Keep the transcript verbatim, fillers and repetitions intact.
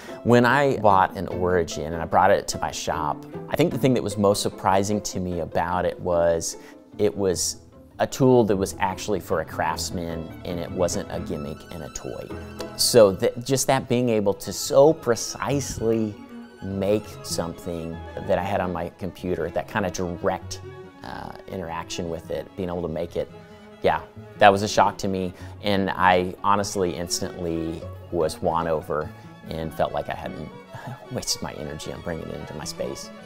When I bought an Origin and I brought it to my shop, I think the thing that was most surprising to me about it was it was a tool that was actually for a craftsman, and it wasn't a gimmick and a toy. So that, just that being able to so precisely make something that I had on my computer, that kind of direct uh, interaction with it, being able to make it, yeah, that was a shock to me, and I honestly instantly was won over and felt like I hadn't wasted my energy on bringing it into my space.